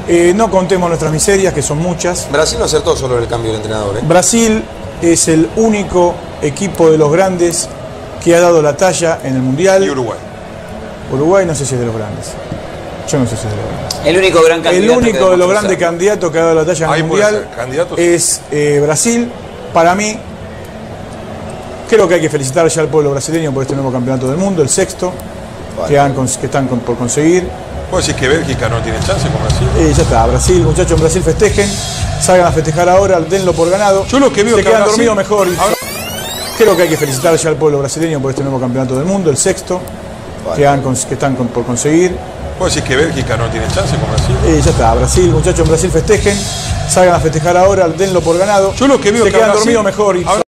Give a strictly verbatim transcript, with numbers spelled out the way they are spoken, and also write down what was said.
Eh, no contemos nuestras miserias, que son muchas. Brasil no acertó solo en el cambio del entrenador, ¿eh? Brasil es el único equipo de los grandes que ha dado la talla en el Mundial. Y Uruguay. Uruguay no sé si es de los grandes. Yo no sé si es de los grandes. El único gran candidato. El único de los grandes candidatos que ha dado la talla en Ahí el puede Mundial ser, candidatos. es eh, Brasil. Para mí, creo que hay que felicitar ya al pueblo brasileño por este nuevo campeonato del mundo, el sexto, Vale. que, han, que están con, por conseguir. ¿Vos decís que Bélgica no tiene chance con Brasil? Eh, ya está, Brasil, muchachos, en Brasil festejen, salgan a festejar ahora, denlo por ganado. Yo lo que veo se que quedan Brasil- dormidos mejor. Y Ahora- creo que hay que felicitar ya al pueblo brasileño por este nuevo campeonato del mundo, el sexto, Vale. que, han, que están con, por conseguir. ¿Vos decís que Bélgica no tiene chance con Brasil? Eh, ya está, Brasil, muchachos, en Brasil festejen, salgan a festejar ahora, denlo por ganado. Yo lo que veo se que quedan Brasil- dormidos mejor. Y Ahora-